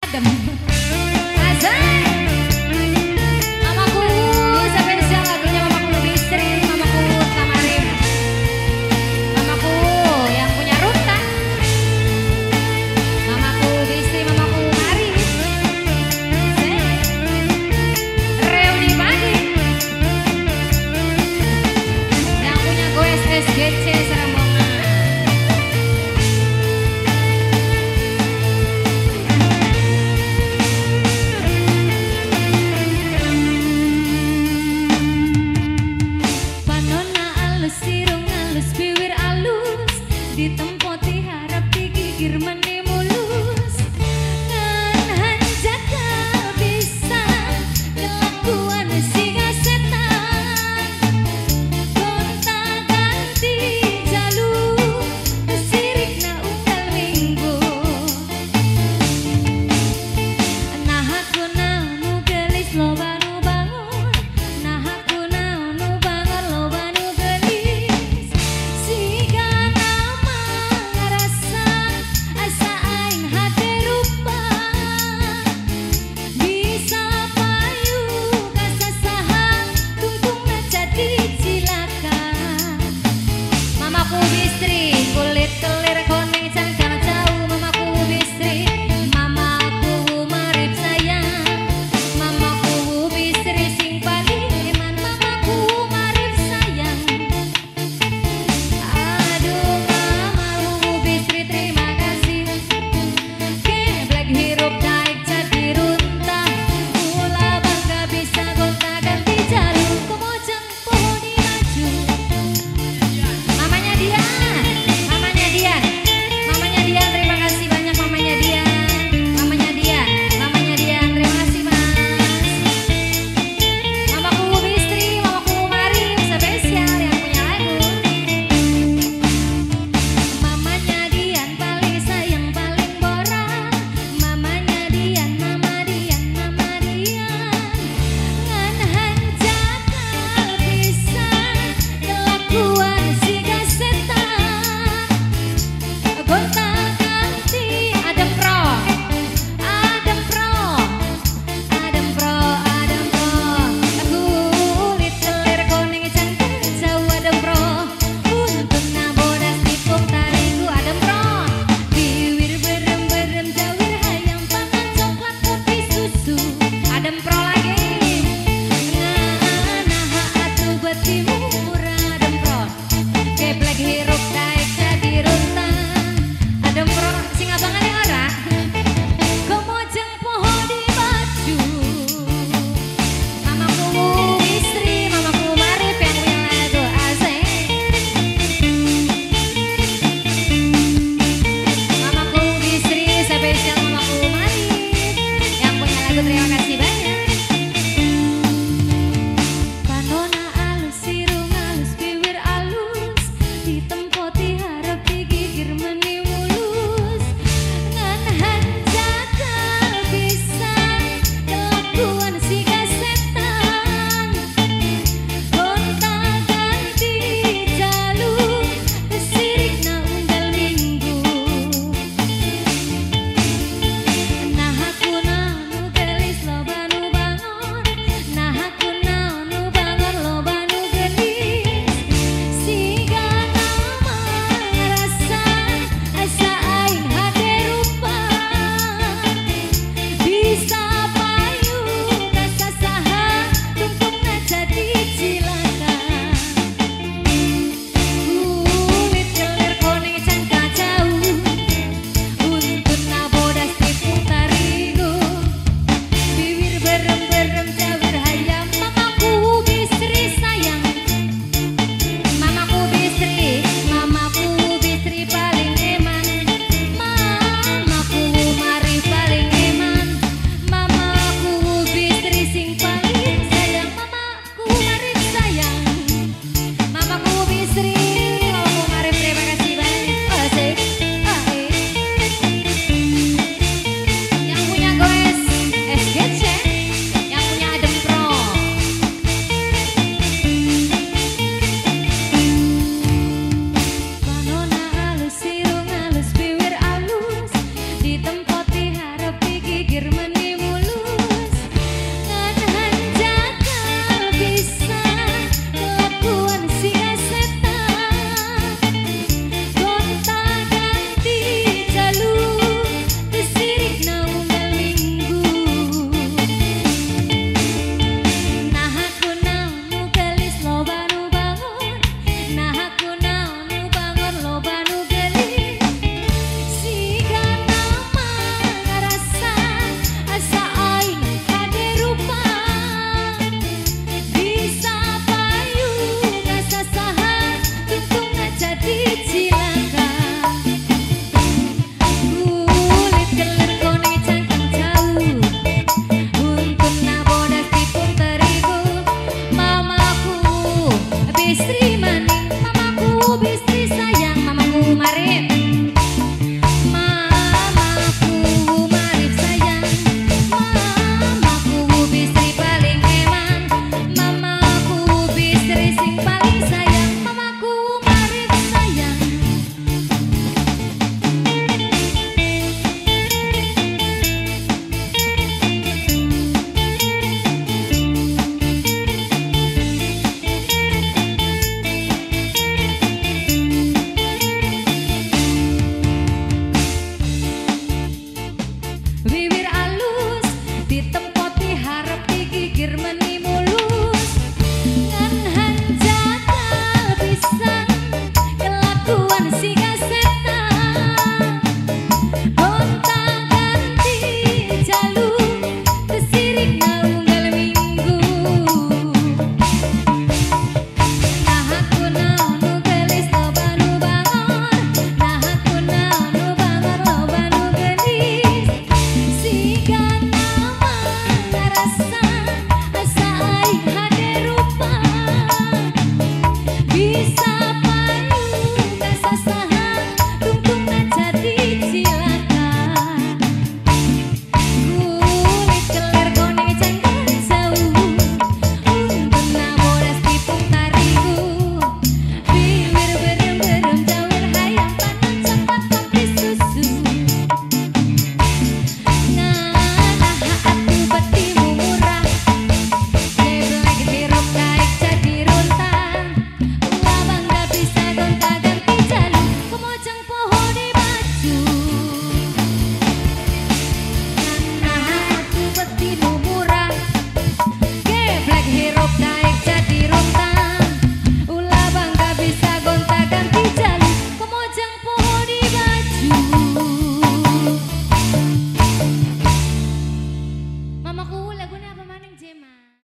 adem. Azan. Mamaku spesial lagunya mamaku Bistri, mamaku Tamarif, mamaku yang punya Rutan, mamaku Bistri, mamaku Marif, Reuni Pagi, yang punya Goes SGC Serambongan. Ditempoti harap digigir meni mulus ngan hanjaka bisa kelakuan singa setan gonta ganti jalur sirik na unggal minggu nah aku nu gelis loba nu bangun nah aku nu bangun loba nu gelis siga kulit kelir koneng cangkang jauh mamaku Bistri, mamaku Marif sayang, mamaku Bistri sing paling eman, mamaku Marif sayang. Aduh mamaku Bistri terima kasih, keblek hirup naik jadi runtah, mula bangga bisa gonta ganti jalur, kemojang pohon di maju. Mamanya dia. Mamanya Dian, terima kasih banyak mamanya Dian. Mamanya Dian, terima kasih mas. Mamaku Bistri, mamaku Marif, spesial yang punya lagu. Mamanya Dian paling sayang, paling borak. Mamanya Dian, mama Dian, mama Dian. Ngan hanjakal bisa kelakuan siga setan. Gonta ganti adem pro, adem pro, adem pro, adem pro. Kulit kelir koneng cangkang jauh adem pro. Untungna bodas tipuk tariku adem pro. Biwir berem-berem jawir hayang pangan coklat kopi susu adem pro lagi. Nah atuh buat timur adem pro. Keblek hirup naik jadi runtah. Adem pro sing abangan yang ora kemojang pohon di baju. Mamaku Bistri, mamaku Marif yang punya lagu asik. Mamaku Bistri spesial mamaku Marif yang punya lagu terima kasih banyak.